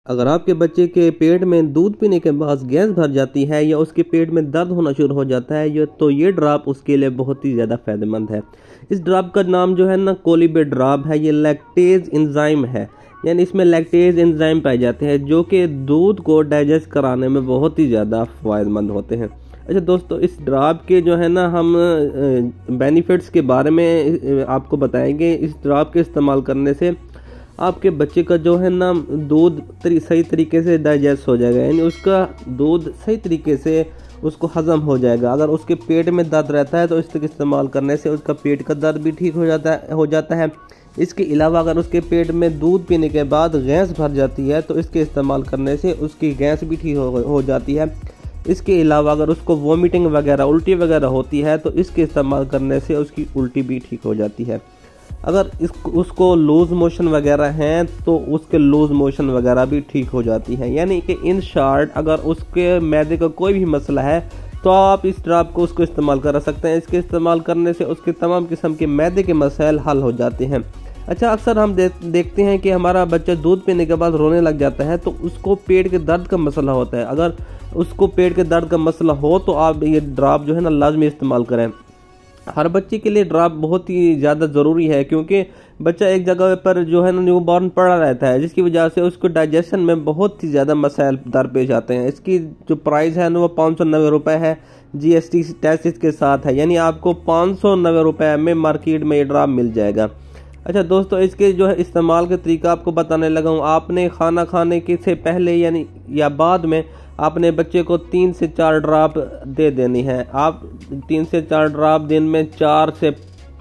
अगर आपके बच्चे के पेट में दूध पीने के बाद गैस भर जाती है या उसके पेट में दर्द होना शुरू हो जाता है तो ये ड्रॉप उसके लिए बहुत ही ज़्यादा फायदेमंद है। इस ड्रॉप का नाम जो है ना कोलिबेट ड्रॉप है। ये लैक्टेज एंजाइम है, यानी इसमें लैक्टेज एंजाइम पाए जाते हैं जो कि दूध को डाइजेस्ट कराने में बहुत ही ज़्यादा फायदेमंद होते हैं। अच्छा दोस्तों, इस ड्रॉप के जो है ना हम बेनिफिट्स के बारे में आपको बताएंगे। इस ड्रॉप के इस्तेमाल करने से आपके बच्चे का जो है ना दूध सही तरीके से डाइजेस्ट हो जाएगा, यानी उसका दूध सही तरीके से उसको हजम हो जाएगा। अगर उसके पेट में दर्द रहता है तो इसके इस्तेमाल करने से उसका पेट का दर्द भी ठीक हो जाता है। इसके अलावा अगर उसके पेट में दूध पीने के बाद गैस भर जाती है तो इसके इस्तेमाल करने से उसकी गैस भी ठीक हो जाती है। इसके अलावा अगर उसको वोमिटिंग वगैरह उल्टी वगैरह होती है तो इसके इस्तेमाल करने से उसकी उल्टी भी ठीक हो जाती है। अगर उसको लूज़ मोशन वगैरह हैं तो उसके लूज़ मोशन वगैरह भी ठीक हो जाती है। यानी कि इन शॉर्ट, अगर उसके मैदे का कोई भी मसला है तो आप इस ड्रॉप को उसको इस्तेमाल कर सकते हैं। इसके इस्तेमाल करने से उसके तमाम किस्म के मैदे के मसाइल हल हो जाते हैं। अच्छा, अक्सर हम देखते हैं कि हमारा बच्चा दूध पीने के बाद रोने लग जाता है तो उसको पेट के दर्द का मसला होता है। अगर उसको पेट के दर्द का मसला हो तो आप ये ड्रॉप जो है ना लाजमी इस्तेमाल करें। हर बच्चे के लिए ड्रॉप बहुत ही ज़्यादा ज़रूरी है, क्योंकि बच्चा एक जगह पर जो है ना न्यू बॉर्न पड़ा रहता है, जिसकी वजह से उसको डाइजेशन में बहुत ही ज़्यादा मसाइल दरपेश आते हैं। इसकी जो प्राइस है ना वो 590 रुपये है, GST टैक्स इसके साथ है, यानी आपको 590 रुपये में मार्केट में ये ड्रॉप मिल जाएगा। अच्छा दोस्तों, इसके जो है इस्तेमाल का तरीका आपको बताने लगा हूँ। आपने खाना खाने के से पहले यानी या बाद में आपने बच्चे को 3 से 4 ड्रॉप दे देनी है। आप 3 से 4 ड्रॉप दिन में 4 से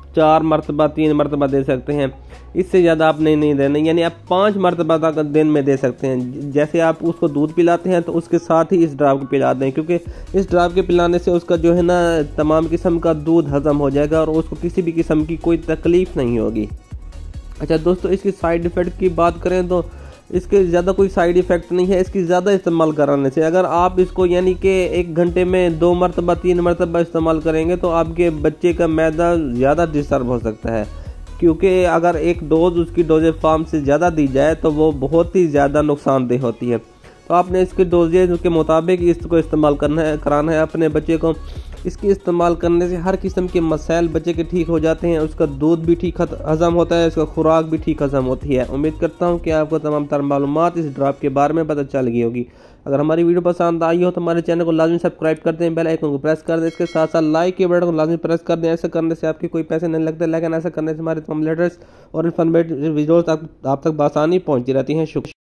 4 मरतबा 3 मरतबा दे सकते हैं। इससे ज़्यादा आपने नहीं देना, यानी आप 5 मरतबा तक दिन में दे सकते हैं। जैसे आप उसको दूध पिलाते हैं तो उसके साथ ही इस ड्रॉप को पिला दें, क्योंकि इस ड्रॉप के पिलाने से उसका जो है ना तमाम किस्म का दूध हजम हो जाएगा और उसको किसी भी किस्म की कोई तकलीफ़ नहीं होगी। अच्छा दोस्तों, इसकी साइड इफ़ेक्ट की बात करें तो इसके ज़्यादा कोई साइड इफ़ेक्ट नहीं है इसकी ज़्यादा इस्तेमाल कराने से। अगर आप इसको यानी कि 1 घंटे में 2 मरतबा 3 मरतबा इस्तेमाल करेंगे तो आपके बच्चे का मैदा ज़्यादा डिस्टर्ब हो सकता है, क्योंकि अगर एक डोज उसकी डोजेज फार्म से ज़्यादा दी जाए तो वो बहुत ही ज़्यादा नुकसानदेह होती है। तो आपने इसके डोजेज के मुताबिक इसको इस्तेमाल कराना है अपने बच्चे को। इसके इस्तेमाल करने से हर किस्म के मसाइल बच्चे के ठीक हो जाते हैं। उसका दूध भी ठीक हज़म होता है, उसका खुराक भी ठीक हज़म होती है। उम्मीद करता हूँ कि आपको तमाम तर मालूमात इस ड्रॉप के बारे में पता चल गई होगी। अगर हमारी वीडियो पसंद आई हो तो हमारे चैनल को लाजमी सब्सक्राइब कर दें, बेल आइकन को प्रेस कर दें, इसके साथ साथ लाइक के बटन को लाजमी प्रेस कर दें। ऐसा करने से आपके कोई पैसे नहीं लगते, लेकिन ऐसा करने से हमारे तमाम लेटेस्ट और इन्फॉर्मेटिव वीडियोस आप तक बआसानी पहुँचती रहती हैं। शुक्रिया।